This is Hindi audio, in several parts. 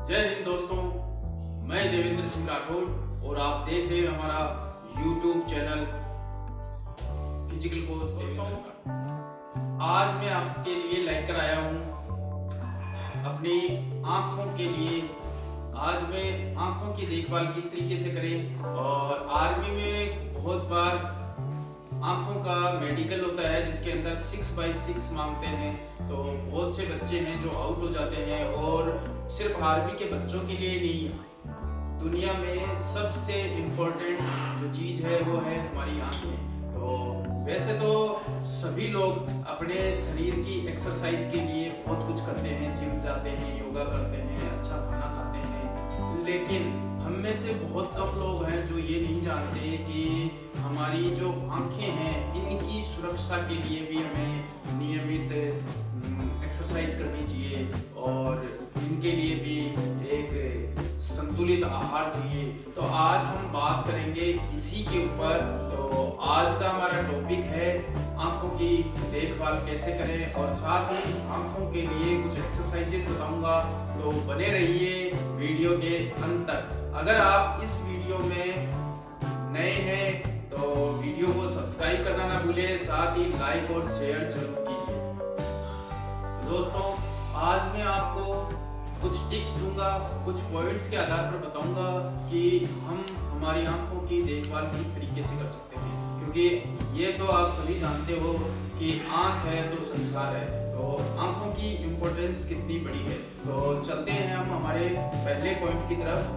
जय हिंद दोस्तों, मैं देवेंद्र सिंह राठौड़ और आप देख रहे हैं हमारा YouTube चैनल फिजिकल कोच। दोस्तों, आज मैं आपके लिए लेकर आया हूँ अपनी आँखों के लिए। आज मैं आँखों की देखभाल किस तरीके से करें। और आर्मी में बहुत बार आँखों का मेडिकल होता है जिसके अंदर 6x6 मांगते हैं, तो बहुत से बच्चे हैं जो आउट हो जाते हैं। और सिर्फ आर्मी के बच्चों के लिए नहीं, दुनिया में सबसे इम्पोर्टेंट जो चीज़ है वो है हमारी आँखें। तो वैसे तो सभी लोग अपने शरीर की एक्सरसाइज के लिए बहुत कुछ करते हैं, जिम जाते हैं, योगा करते हैं, अच्छा खाना खाते हैं, लेकिन हम में से बहुत कम लोग हैं जो ये नहीं जानते कि हमारी जो आँखें हैं इनकी सुरक्षा के लिए भी हमें नियमित एक्सरसाइज करनी चाहिए और इनके लिए भी एक संतुलित आहार चाहिए। तो आज हम बात करेंगे इसी के ऊपर। तो आज का हमारा टॉपिक है आँखों की देखभाल कैसे करें, और साथ ही आँखों के लिए कुछ एक्सरसाइजेज बताऊंगा, तो बने रहिए वीडियो के अंत तक। अगर आप इस वीडियो में नए हैं तो वीडियो को सब्सक्राइब करना ना भूलें, साथ ही लाइक और शेयर जरूर कीजिए। दोस्तों, आज मैं आपको कुछ टिप्स दूंगा, कुछ पॉइंट्स के आधार पर बताऊंगा कि हम हमारी आंखों की देखभाल किस तरीके से कर सकते हैं। क्योंकि ये तो आप सभी जानते हो कि आंख है तो संसार है, तो आंखों की इम्पोर्टेंस कितनी बड़ी है। तो चलते हैं हम हमारे पहले पॉइंट की तरफ।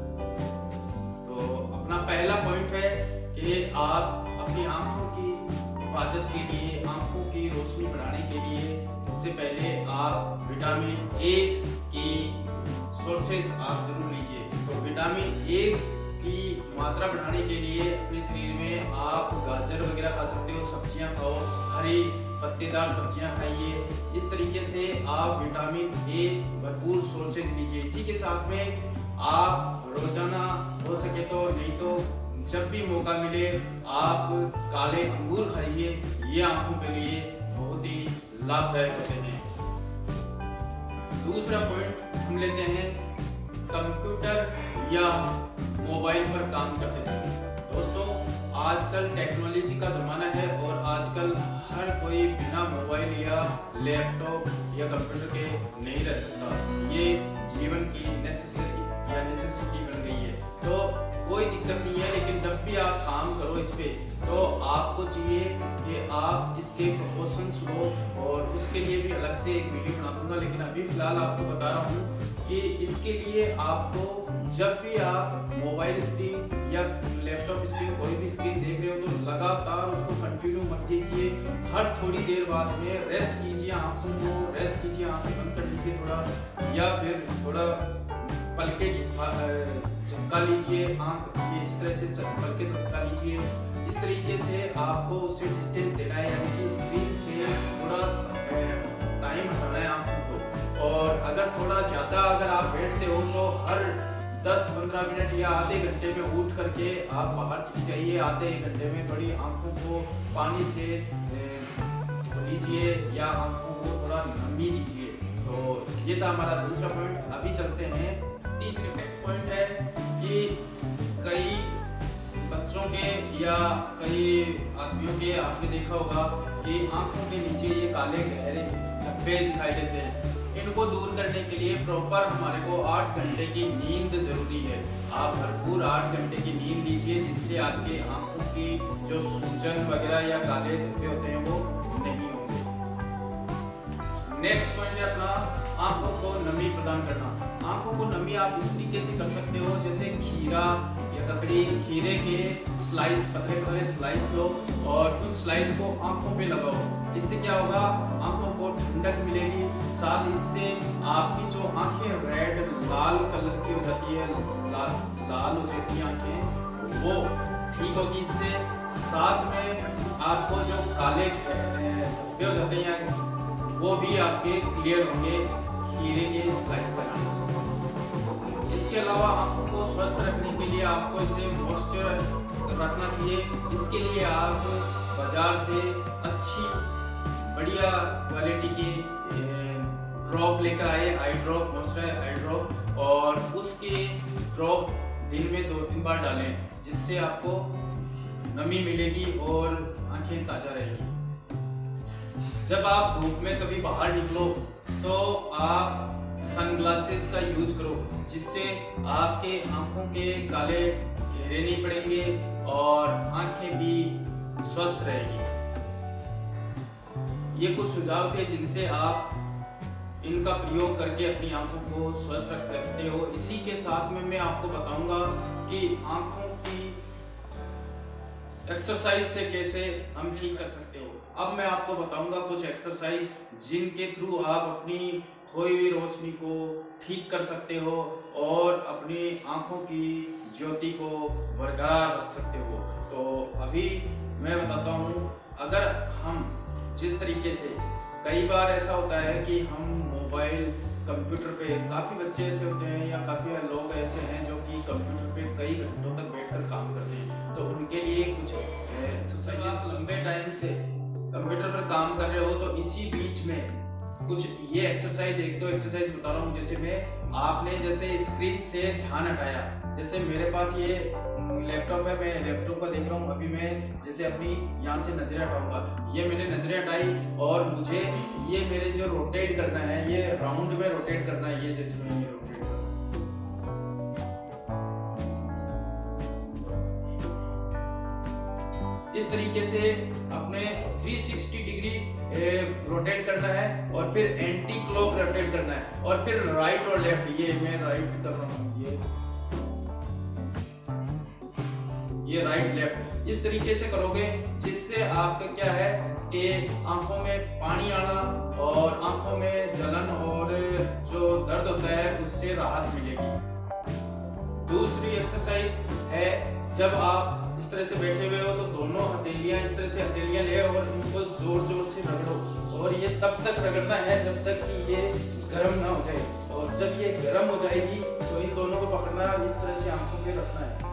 तो अपना पहला पॉइंट है कि आप अपनी आंखों की हिफाजत के लिए, आंखों की रोशनी बढ़ाने के लिए सबसे पहले आप विटामिन ए की सोर्सेज आप जरूर लीजिए। तो विटामिन ए की मात्रा बढ़ाने के लिए अपने शरीर में आप गाजर वगैरह खा सकते हो, सब्जियां खाओ, हरी पत्तेदार सब्जियां खाइए। इस तरीके से आप विटामिन ए भरपूर सोर्सेज लीजिए। इसी के साथ में आप रोजाना हो सके तो, नहीं तो जब भी मौका मिले, आप काले अंगूर खाइए। ये आंखों के लिए बहुत ही लाभदायक होते हैं। दूसरा पॉइंट हम लेते हैं कंप्यूटर या मोबाइल पर काम करते समय। दोस्तों, आजकल टेक्नोलॉजी का ज़माना है और आजकल हर कोई बिना मोबाइल या लैपटॉप या कंप्यूटर के नहीं रह सकता। ये जीवन की नेसेसिटी बन गई है, तो कोई दिक्कत नहीं है। लेकिन जब भी आप काम करो इस पे, तो आपको चाहिए कि आप इसके प्रिकॉशंस लो, और उसके लिए भी अलग से एक वीडियो बना दूंगा। लेकिन अभी फिलहाल आपको बता रहा हूँ कि इसके लिए आपको जब भी आप मोबाइल स्क्रीन या लैपटॉप स्क्रीन, कोई भी स्क्रीन देख रहे हो, तो लगातार उसको कंटिन्यू मत देखिए। हर थोड़ी देर बाद में रेस्ट कीजिए, आंखों को रेस्ट कीजिए, आंखें बंद कर लीजिए थोड़ा, या फिर थोड़ा पलके झपका लीजिए। आंख ये इस तरह से पलके झपका लीजिए। इस तरीके से आपको उससे डिस्टेंस देना है, यानी कि स्क्रीन से थोड़ा टाइम हटाना है आंखों को। और अगर थोड़ा ज़्यादा अगर आप बैठते हो तो हर 10-15 मिनट या आधे घंटे में उठ करके आप बाहर चली जाइए। आधे एक घंटे में थोड़ी आंखों को पानी से धो लीजिए या आंखों को थोड़ा नमी दीजिए। तो ये था हमारा दूसरा पॉइंट। अभी चलते हैं तीसरे पॉइंट है कि कई बच्चों के या कई आदमियों के आपने देखा होगा कि आंखों के नीचे ये काले गहरे धब्बे दिखाई देते हैं। इनको दूर करने के लिए प्रॉपर हमारे को 8 घंटे की नींद जरूरी है। आप भरपूर 8 घंटे की नींद लीजिए, जिससे आपके आंखों की जो सूजन वगैरह या काले धब्बे होते हैं वो नहीं होंगे। नेक्स्ट पॉइंट है अपना आंखों को नमी प्रदान करना। आंखों को नमी आप इस तरीके से कर सकते हो, जैसे खीरा या ककड़ी, खीरे के स्लाइस, पतले पतले स्लाइस लो और उन स्लाइस को आंखों पे लगाओ। इससे क्या होगा, आंखों को ठंडक मिलेगी, साथ इससे आपकी जो आंखें रेड लाल कलर की हो जाती है, लाल हो जाती है आंखें, वो ठीक होगी इससे। साथ में आपको जो काले धब्बे हो जाते हैं वो भी आपके क्लियर होंगे खीरे के स्लाइस लगाने से। इसके अलावा आंखों को स्वस्थ रखने के लिए आपको इसे मॉइस्चर रखना चाहिए। इसके लिए आप बाजार से अच्छी बढ़िया क्वालिटी के ड्रॉप लेकर आए, eye drop, moisture eye drop, और इसके ड्रॉप दिन में 2-3 बार डालें, जिससे आपको नमी मिलेगी और आंखें ताज़ा रहेगी। जब आप धूप में कभी बाहर निकलो तो आप सनग्लासेस का यूज करो, जिससे आपके आंखों के काले घेरे नहीं पड़ेंगे और आंखें भी स्वस्थ रहेगी। ये कुछ सुझाव थे जिनसे आप इनका प्रयोग करके अपनी आंखों को स्वस्थ रख सकते हो। इसी के साथ में मैं आपको बताऊंगा कि आंखों की एक्सरसाइज से कैसे हम ठीक कर सकते हो। अब मैं आपको बताऊंगा कुछ एक्सरसाइज जिनके थ्रू आप अपनी खोई हुई रोशनी को ठीक कर सकते हो और अपनी आंखों की ज्योति को बरकरार रख सकते हो। तो अभी मैं बताता हूँ, अगर हम जिस तरीके से, कई बार ऐसा होता है कि हम मोबाइल कंप्यूटर पे, काफ़ी बच्चे ऐसे होते हैं या काफ़ी लोग ऐसे हैं जो कि कंप्यूटर पे कई घंटों तक बैठकर काम करते हैं, तो उनके लिए कुछ एक्सरसाइज। आप लंबे टाइम से कंप्यूटर पर काम कर रहे हो तो इसी बीच में कुछ ये एक्सरसाइज, एक दो एक्सरसाइज बता रहा हूँ। जैसे मैं, आपने जैसे स्क्रीन से ध्यान हटाया, जैसे मेरे पास ये लैपटॉप है, मैं लैपटॉप का देख रहा हूँ। अभी मैं जैसे अपनी यहाँ से नजरें हटाऊंगा, ये मैंने नजरें हटाई और मुझे ये मेरे जो रोटेट करना है, ये राउंड में रोटेट करना है। ये जैसे मैं ये रोटेट कर रहा हूँ, इस तरीके से अपने 360 डिग्री रोटेट करना है और फिर एंटी क्लॉक रोटेट करना है और फिर राइट और लेफ्ट। ये मैं राइट कर रहा हूँ, ये राइट लेफ्ट, इस तरीके से करोगे, जिससे आपका क्या है कि आंखों में पानी आना और आंखों में जलन और जो दर्द होता है उससे राहत मिलेगी। दूसरी एक्सरसाइज है, जब आप इस तरह से बैठे हुए हो तो दोनों हथेलियां, इस तरह से हथेलियां ले और उनको जोर जोर से रगड़ो, और ये तब तक रगड़ना है जब तक कि ये गर्म ना हो जाए, और जब ये गर्म हो जाएगी तो इन दोनों को पकड़ना, इस तरह से आंखों पे रखना है।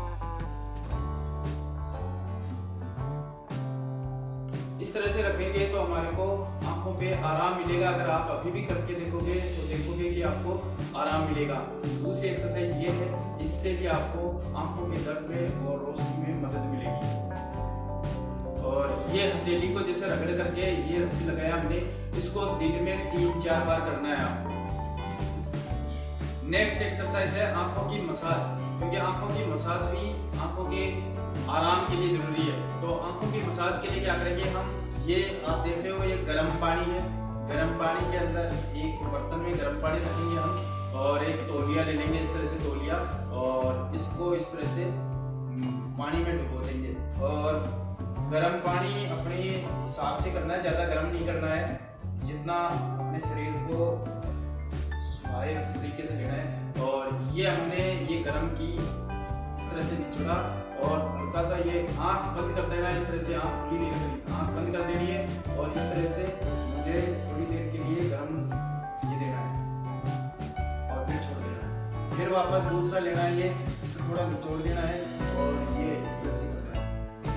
इस तरह से रखेंगे तो हमारे को आंखों पे आराम मिलेगा। अगर आप अभी भी करके देखोगे तो देखोगे कि आपको आराम मिलेगा। दूसरी एक्सरसाइज ये है, इससे भी आपको आंखों के दर्द में और रोशनी में मदद मिलेगी। और ये हथेली को जैसे रगड़ करके ये रस्सी लगाया हमने, इसको दिन में 3-4 बार करना है आपको। नेक्स्ट एक्सरसाइज है आंखों की मसाज, क्योंकि आंखों की मसाज भी आंखों के आराम के लिए जरूरी है। तो आंखों की मसाज के लिए क्या करेंगे हम, ये आप देख रहे हो ये गर्म पानी है, गर्म पानी के अंदर एक बर्तन में गर्म पानी रखेंगे हम और एक तौलिया ले लेंगे, इस तरह से तौलिया, और इसको इस तरह से पानी में डुबो देंगे। और गर्म पानी अपने हिसाब से करना है, ज़्यादा गर्म नहीं करना है, जितना अपने शरीर को सुहाए उस तरीके से लेना है। और ये हमने ये गर्म की इस तरह से निचोड़ा और हल्का सा ये आंख बंद कर देना है, इस तरह से आंख खुली नहीं रखनी, आंख बंद कर देनी है और इस तरह से मुझे थोड़ी देर के लिए गर्म ये देना है और फिर छोड़ देना है। फिर वापस दूसरा लेना है, ये इसको थोड़ा निचोड़ देना है और ये इस तरह से कर देना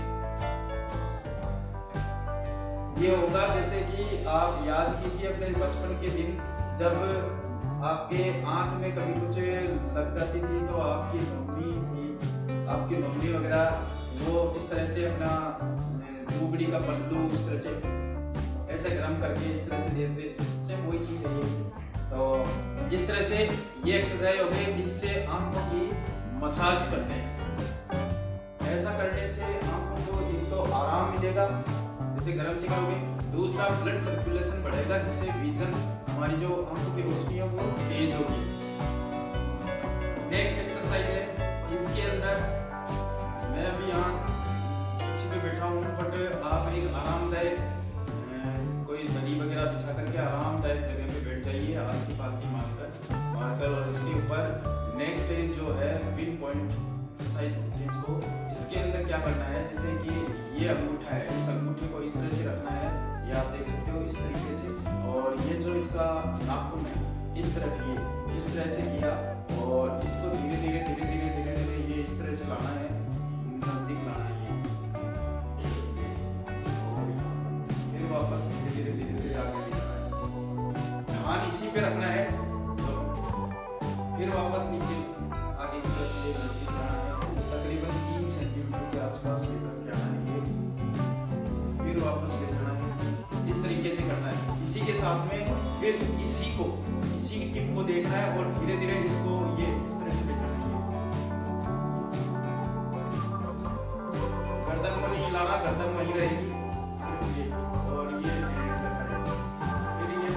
है। ये होगा जैसे कि आप याद कीजिए अपने बचपन के दिन, जब आपके आंख में कभी कुछ लग जाती थी तो आपकी मम्मी वगैरह वो इस तरह से अपना दूबड़ी का पल्लू इस तरह से ऐसे गर्म करके इस तरह से देते, सेम वही चीज़ है ये। तो इस तरह से ये एक्सरसाइज हो गई, इससे आंखों की मसाज करते हैं। ऐसा करने से आंखों को एक तो आराम मिलेगा, जैसे गर्म से करोगे, दूसरा ब्लड सर्कुलेशन बढ़ेगा, जिससे विजन, हमारी जो आंखों की रोशनी है वो तेज होगी। नेक्स्ट एक्सरसाइज है, इसके अंदर मैं अभी यहाँ कुर्सी पे बैठा हूँ, बट आप एक आरामदायक कोई दरी वगैरह बिछा करके आरामदायक जगह पे बैठ जाइए, आलती पालती मारकर, और इसके ऊपर नेक्स्ट जो है पिन पॉइंट एक्सरसाइज होती है इसको। इसके अंदर क्या करना है, जैसे कि ये अंगूठा है, इस अंगूठे को इस तरह से रखना है, ये आप देख सकते हो इस तरीके से, और ये जो इसका नाखून है इस तरह किए, इस तरह से किया और इसको धीरे धीरे धीरे धीरे धीरे धीरे ये इस तरह से लाना है, नजदीक लाना है ये, फिर वापस धीरे धीरे धीरे धीरे आगे ले जाना है, ध्यान इसी पे रखना है, तो फिर वापस नीचे फिर इसी की टिप को देखना है और धीरे धीरे इसको ये इस तरह से ले जाना है। गर्दन को नहीं हिलाना, गर्दन वहीं रहेगी सिर्फ ये, और ये फिर ये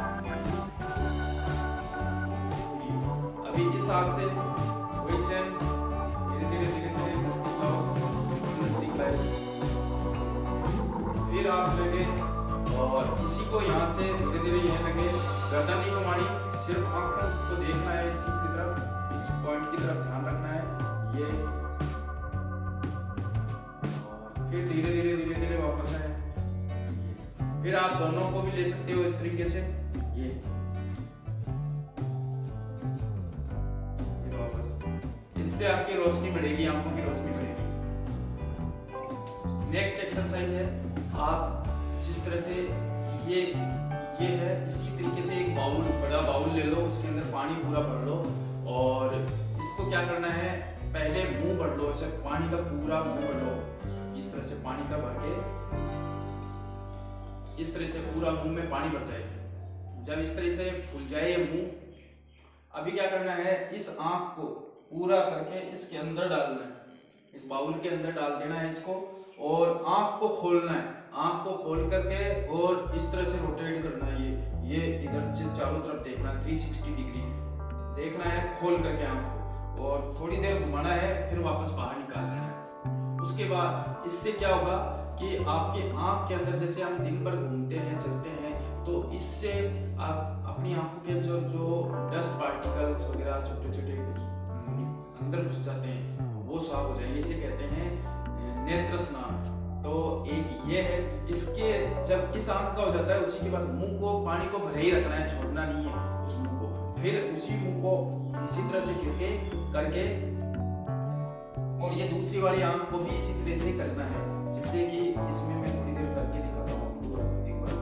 अभी इस हाथ से वही सेम धीरे धीरे नजदीक लाओ, फिर आप लगे और इसी को यहाँ से धीरे धीरे ये लगे। गर्दन नहीं घुमानी, सिर्फ आंखों को देखना है इसी की तरफ, इस पॉइंट की तरफ ध्यान रखना है ये, और फिर धीरे धीरे वापस आए। फिर आप दोनों को भी ले सकते हो इस तरीके से, ये वापस। इससे आपकी रोशनी बढ़ेगी, आंखों की रोशनी बढ़ेगी। नेक्स्ट एक्सरसाइज है, आप जिस तरह से ये है, इसी तरीके से एक बाउल, बड़ा बाउल ले लो, उसके अंदर पानी पूरा भर लो और इसको क्या करना है, पहले मुंह भर लो, ऐसे पानी का पूरा मुंह भर लो, इस तरह से पानी का भर के इस तरह से पूरा मुंह में पानी भर जाए। जब इस तरह से फूल जाए ये मुंह, अभी क्या करना है, इस आंख को पूरा करके इसके अंदर डालना है, इस बाउल के अंदर डाल देना है इसको, और आंख को खोलना है, आंख को खोल करके और इस तरह से रोटेट करना है, ये इधर से चारों तरफ देखना है, 360 डिग्री देखना है खोल करके आंख को, और थोड़ी देर घुमाना है, फिर वापस बाहर निकाल लेना है। उसके बाद इससे क्या होगा कि आपकी आंख के अंदर, जैसे हम दिन भर घूमते हैं चलते हैं, तो इससे आप अपनी आंखों के जो डस्ट पार्टिकल्स वगैरह छोटे छोटे अंदर घुस जाते हैं, वो साफ हो जाएंगे। इसे कहते हैं नेत्र स्नान। तो एक ये है, इसके जब इस आंख का हो जाता है, उसी के बाद मुंह को पानी को भरे ही रखना है, छोड़ना नहीं है उस मुंह को। फिर उसी मुंह को इसी तरह से करके और ये दूसरी वाली आंख को भी इसी तरह से करना है, जिससे कि इसमें मैं थोड़ी देर करके दिखाता हूँ आपको एक बार।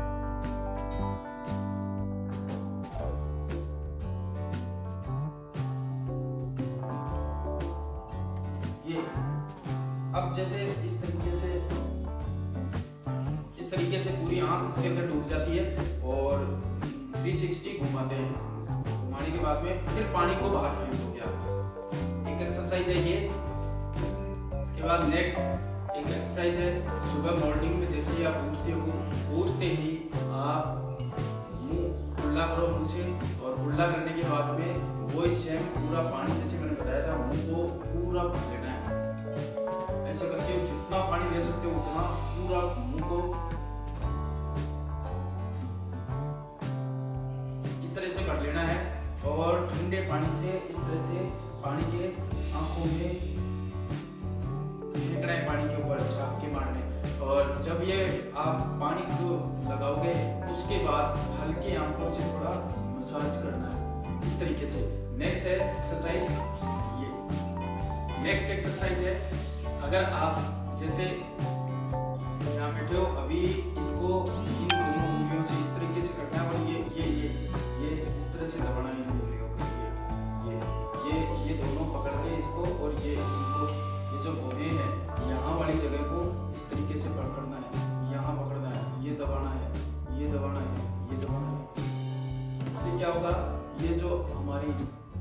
ये अब जैसे इस तरीके से पूरी आंख इसके अंदर डूब जाती है और 360 घुमाते हैं। घुमाने के बाद में फिर पानी को बाहर फेंक दो। क्या एक एक्सरसाइज है ये। इसके बाद नेक्स्ट एक एक्सरसाइज है, सुबह मॉर्निंग में जैसे ही आप उठते ही आप मुंह खुला करो मुंह से, और खुला करने के बाद में वो सेम पूरा पानी, जैसे मैंने बताया था, मुंह को पूरा भर लेना है। ऐसे करके जितना पानी दे सकते हो उतना पूरा मुंह को इस तरह से भर लेना है, और ठंडे पानी से इस तरह से पानी के आंखों में फेंकना है, पानी के ऊपर छापके मारने। और जब ये आप पानी को लगाओगे, उसके बाद हल्के आंखों से थोड़ा मसाज करना है इस तरीके से। नेक्स्ट है एक्सरसाइज ये। नेक्स्ट एक्सरसाइज है, अगर आप जैसे यहाँ बैठे हो, अभी इसको इन दोनों उंगलियों से इस तरीके से करना है, और ये इस तरह से दबाना है इन उंगलियों को, ये दोनों पकड़ के इसको, और ये जो भौहें हैं यहाँ वाली जगह को इस तरीके से पकड़ना है, यहाँ पकड़ना है, ये दबाना है, ये दबाना है, ये दबाना है। इससे क्या होगा, ये जो हमारी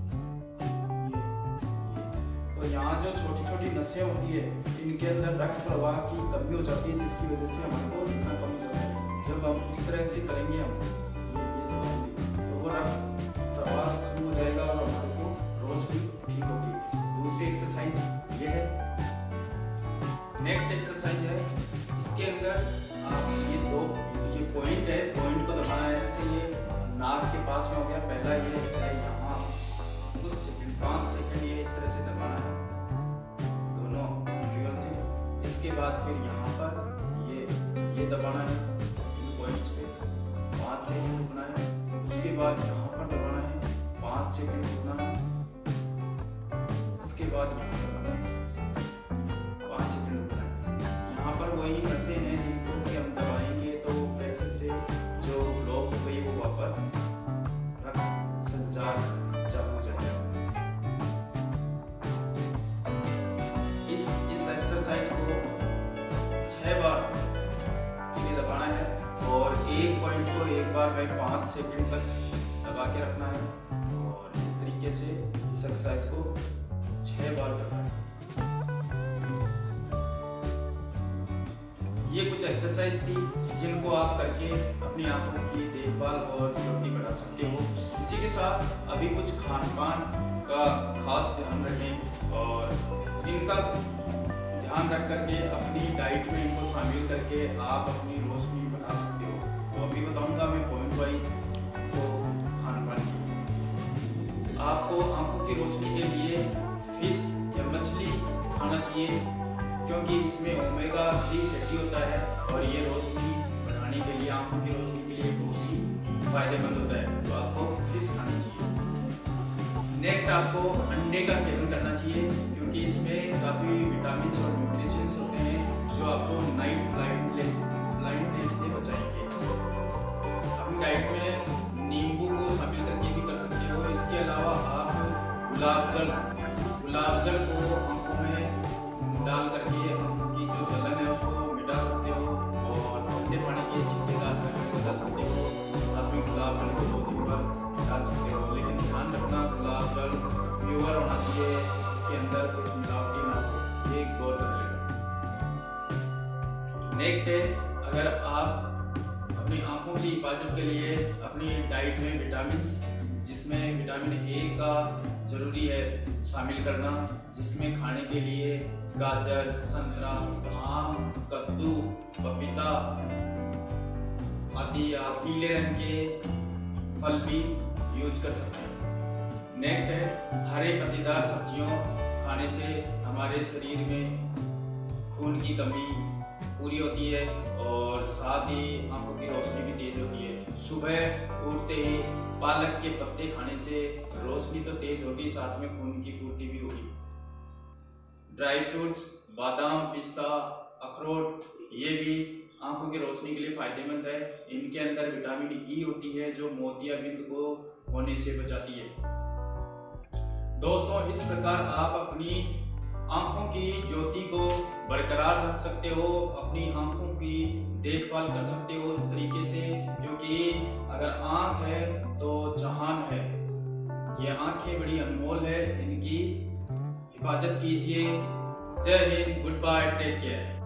तो यहाँ जो छोटी छोटी नसें होती है, इनके अंदर रक्त प्रवाह की कमी हो जाती है, जिसकी वजह से हमारे को इतना कम हो जाता है। जब हम इस तरह से करेंगे हम तो वो रक्त प्रवाह शुरू हो जाएगा और हमारे को रोशनी ठीक होगी। दूसरी एक्सरसाइज ये है। नेक्स्ट एक्सरसाइज है, इसके अंदर आप ये पॉइंट है, पॉइंट को दबाना है। जैसे ये नाक के पास में हो गया, पहला ये है यहाँ कुछ सेकंड 5 सेकंड ये इस तरह से दबाना है दोनों उंगलियों से। इसके बाद फिर यहाँ पर ये दबाना है इन पॉइंट्स पे, 5 सेकंड रुकना है। उसके बाद यहाँ पर दबाना है, 5 सेकंड रुकना है। उसके बाद यहाँ पर दबाना है, 5 सेकंड रुकना है। यहाँ पर वही नसें हैं जिनको कि हम दबाएंगे तो प्रेशर से जो ब्लॉक हो गई वो वापस रक्त संचार चालू हो जाएगा। इस एक्सरसाइज को 6 बार दबाना है, और एक पॉइंट को एक बार में 5 सेकंड तक दबा के रखना है और इस तरीके से इस एक्सरसाइज को 6 बार करना है। ये कुछ एक्सरसाइज थी जिनको आप करके अपनी आंखों की देखभाल और ज्योति बढ़ा सकते हो। इसी के साथ अभी कुछ खान पान का खास ध्यान रखें और इनका ध्यान रख करके अपनी डाइट में इनको शामिल करके आप अपनी रोशनी बढ़ा सकते हो। तो अभी बताऊंगा मैं पॉइंट वाइज तो खान पान की। आपको आंखों की रोशनी के लिए फिश या मछली खाना चाहिए क्योंकि इसमें ओमेगा 3 फैटी होता है और ये रोशनी बढ़ाने के लिए, आंखों की रोशनी के लिए बहुत ही फायदेमंद होता है। तो आपको फिश खाना चाहिए। नेक्स्ट आपको अंडे का सेवन करना चाहिए क्योंकि इसमें काफ़ी विटामिन और न्यूट्रिशंस होते हैं जो आपको नाइट ब्लाइंडनेस से बचाएंगे। अपनी डाइट में नींबू को शामिल करके भी कर सकते हो। इसके अलावा आप गुलाब जल को आंखों में डाल करके आंखों की जो जलन है उसको मिटा सकते हो और ठंडे पानी के छिड़काव लगा सकते हो। साथ में गुलाब जल को 2 दिन पर डाल सकते हो, लेकिन ध्यान रखना गुलाब जल प्योर होना चाहिए, उसके अंदर कुछ मिलावटी ना हो, ये गौर कर लेना। नेक्स्ट है, अगर आप अपनी आंखों की हिफाजत के लिए अपनी डाइट में विटामिन जिसमें विटामिन ए का जरूरी है शामिल करना, जिसमें खाने के लिए गाजर, संतरा, आम, कद्दू, पपीता आदि या पीले रंग के फल भी यूज कर सकते हैं। नेक्स्ट है, हरे पत्तेदार सब्जियों खाने से हमारे शरीर में खून की कमी पूरी होती है और साथ ही आंखों की रोशनी भी तेज होती है। सुबह उठते ही पालक के पत्ते खाने से रोशनी तो तेज होगी, साथ में खून की पूर्ति भी होगी। ड्राई फ्रूट्स, बादाम, पिस्ता, अखरोट, ये भी आंखों की रोशनी के लिए फायदेमंद है। इनके अंदर विटामिन ई होती है जो मोतियाबिंद को होने से बचाती है। दोस्तों, इस प्रकार आप अपनी आंखों की ज्योति को बरकरार रख सकते हो, अपनी आंखों की देखभाल कर सकते हो इस तरीके से, क्योंकि अगर आंख है तो जहान है। ये आंखें बड़ी अनमोल है, इनकी हिफाजत कीजिए। जय Hind, good bye, take care.